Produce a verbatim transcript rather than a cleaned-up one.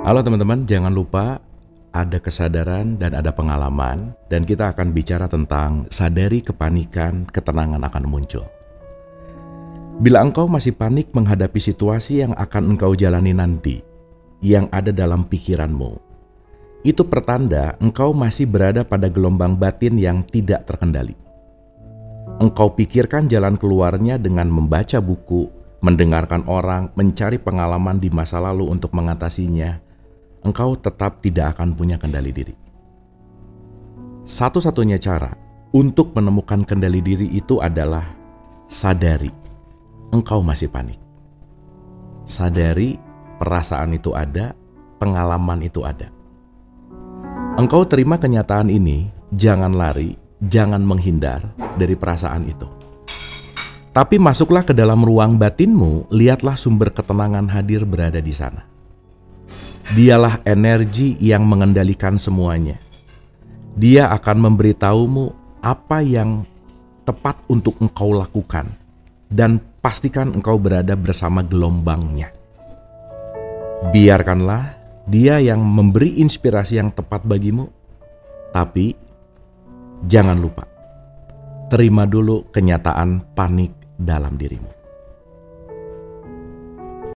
Halo teman-teman, jangan lupa ada kesadaran dan ada pengalaman, dan kita akan bicara tentang sadari kepanikan, ketenangan akan muncul. Bila engkau masih panik menghadapi situasi yang akan engkau jalani nanti, yang ada dalam pikiranmu, itu pertanda engkau masih berada pada gelombang batin yang tidak terkendali. Engkau pikirkan jalan keluarnya dengan membaca buku, mendengarkan orang, mencari pengalaman di masa lalu untuk mengatasinya. Engkau tetap tidak akan punya kendali diri. Satu-satunya cara untuk menemukan kendali diri itu adalah sadari engkau masih panik. Sadari perasaan itu ada, pengalaman itu ada. Engkau terima kenyataan ini, jangan lari, jangan menghindar dari perasaan itu. Tapi masuklah ke dalam ruang batinmu, lihatlah sumber ketenangan hadir berada di sana. Dialah energi yang mengendalikan semuanya. Dia akan memberitahumu apa yang tepat untuk engkau lakukan, dan pastikan engkau berada bersama gelombangnya. Biarkanlah dia yang memberi inspirasi yang tepat bagimu, tapi jangan lupa, terima dulu kenyataan panik dalam dirimu.